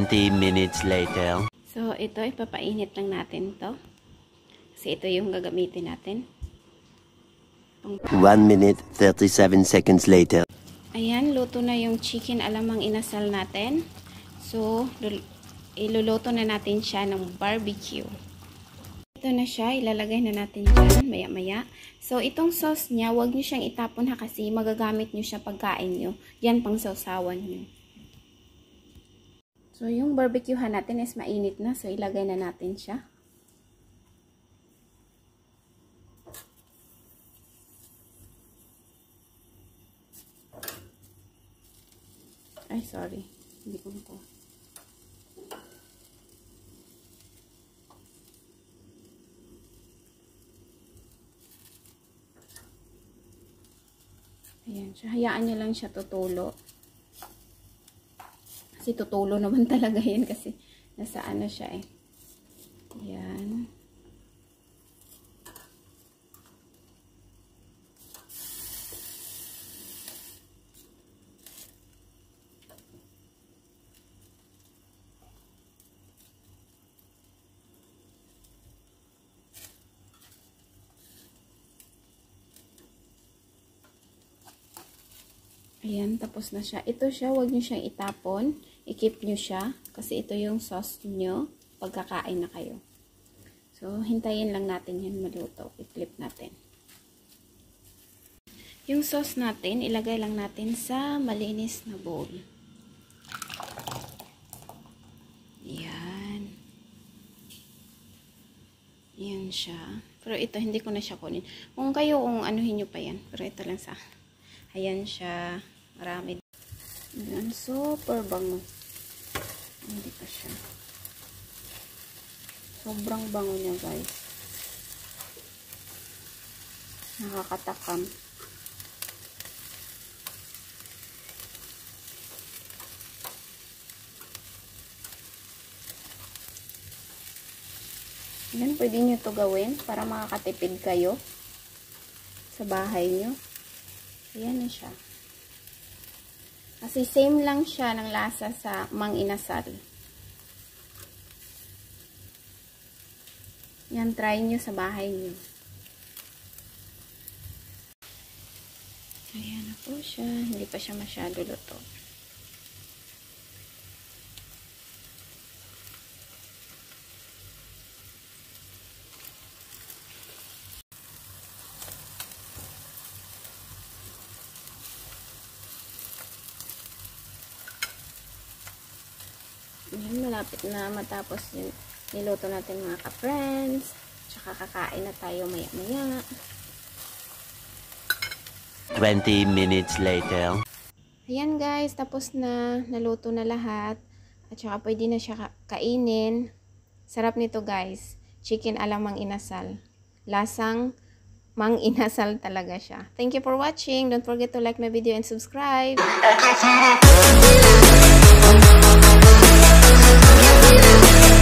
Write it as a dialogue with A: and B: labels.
A: 20 minutes later.
B: So, ito, ipapainit lang natin to. Kasi ito yung gagamitin natin.
A: 1 minute, 37 seconds later.
B: Ayan, luto na yung chicken alamang inasal natin. So, iluluto na natin siya ng barbecue. Ito na siya, ilalagay na natin dyan, maya-maya. So, itong sauce niya, huwag nyo siyang itapon ha, kasi magagamit nyo siya pagkain nyo. Yan pang sausawan nyo. So, yung barbecuehan natin is mainit na, so ilagay na natin siya. Ay, sorry. Hindi ko na. Ayan siya. Hayaan nyo lang siya tutulo. Kasi tutulo naman talaga yan kasi nasa ano siya eh. Ayan. Ayan, tapos na siya. Ito siya, huwag nyo siyang itapon. I-keep nyo siya. Kasi ito yung sauce nyo pagkakain na kayo. So, hintayin lang natin yan maluto. I-flip natin. Yung sauce natin, ilagay lang natin sa malinis na bowl. Ayan. Ayan siya. Pero ito, hindi ko na siya kunin. Kung kayo, kung anuhin nyo pa yan. Pero ito lang sa... Ayan siya. Marami. Ayan. Super bango. Hindi pa siya. Sobrang bango niya, guys. Nakakatakam. Ayan. Pwede nyo to gawin para makakatipid kayo sa bahay nyo. Ayan na siya. Kasi same lang siya ng lasa sa mang inasal. Yan, try nyo sa bahay nyo. Ayan na po siya. Hindi pa siya masyado luto. Ayan, malapit na matapos yung niluto natin mga ka-friends. Tsaka kakain na tayo maya-maya.
A: 20 minutes later.
B: Ayan guys, tapos na. Naluto na lahat. At saka pwede na siya kainin. Sarap nito guys. Chicken alamang inasal. Lasang mang inasal talaga siya. Thank you for watching. Don't forget to like my video and subscribe.
C: We'll be right back.